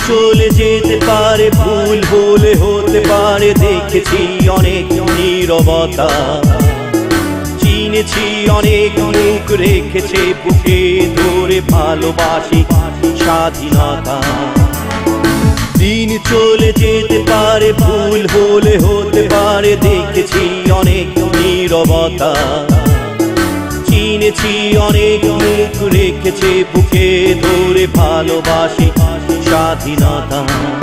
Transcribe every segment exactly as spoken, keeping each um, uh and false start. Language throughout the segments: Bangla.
চলে যেতে পারে, ভুল হলে হতে পারে, দেখেছি অনেক নীরবতা, চিনেছি অনেক মুখ, রেখেছে বুকে ধরে ভালোবাসি স্বাধীনতা। দিন চলে যেতে পারে, ভুল হলে হতে পারে, দেখেছি অনেক নীরবতা, চিনেছি অনেক মুখ, রেখেছে বুকে ধরে ভালোবাসি স্বাধীনতা।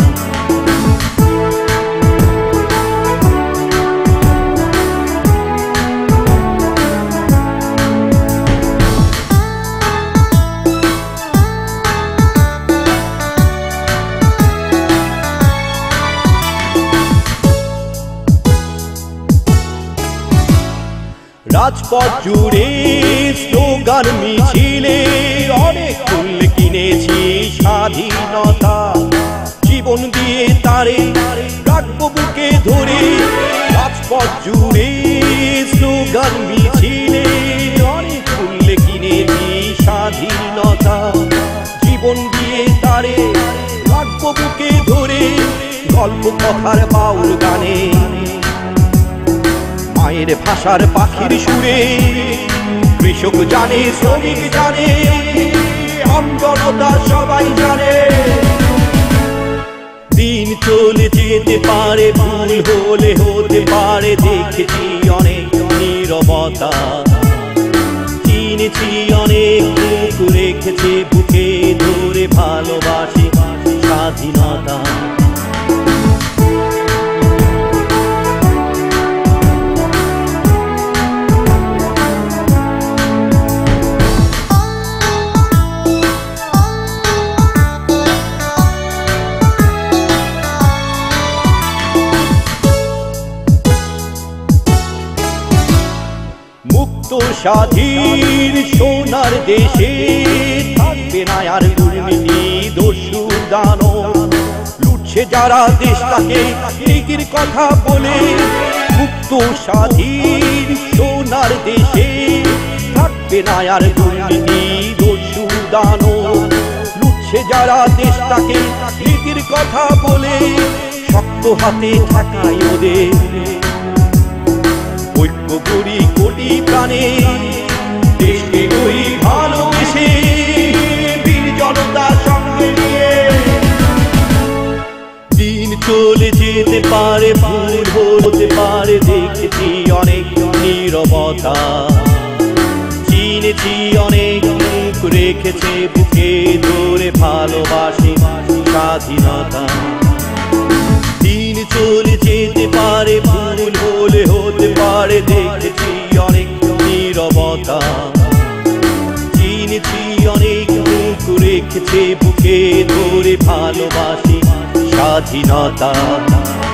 রাজপথ জুড়ে স্লোগান মিছিলে অনেক ফুল কিনেছি স্বাধীনতা, জীবন দিয়ে তারে রাখবো বুকে ধরে। রাজপথ জুড়ে স্লোগান মিছিলে অনেক ফুল কিনেছি স্বাধীনতা, জীবন দিয়ে তারে রাখবো বুকে ধরে। গল্প কথার বাউল গানে, মায়ের ভাষার পাখির সুরে, কৃষক জানে, শ্রমিক জানে, আম জনতা সবাই জানে। দিন চলে যেতে পারে, ভুল হলে হতে পারে, দেখেছি অনেক নীরবতা, চিনেছি অনেক মুখ, রেখেছে বুকে ধরে ভালোবাসি স্বাধীনতা। মুক্ত স্বাধীন সোনার দেশে থাকবে না আর দুর্নীতি, দস্যু দানব লুটছে যারা দেশটাকে নীতির কথা বলে। মুক্ত স্বাধীন সোনার দেশে থাকবে না আর দুর্নীতি, দস্যু দানব লুটছে যারা দেশটাকে নীতির কথা বলে। শক্ত হাতে ঠেকাই ওদের, ঐক্য করি কোটি প্রাণে, দেশকে করি ভালোবেসে, বীর জনতা সঙ্গে নিয়ে। দিন চলে যেতে পারে, ভুল হতে পারে, দেখেছি অনেক নীরবতা, চিনেছি অনেক মুখ, রেখেছে বুকে ধরে ভালোবাসি স্বাধীনতা। দিন চলে যেতে পারে, ভুল হলে হতে পারে, দেখেছি অনেক নীরবতা, চিনেছি অনেক মুখ, রেখেছে বুকে ধরে ভালোবাসি স্বাধীনতা।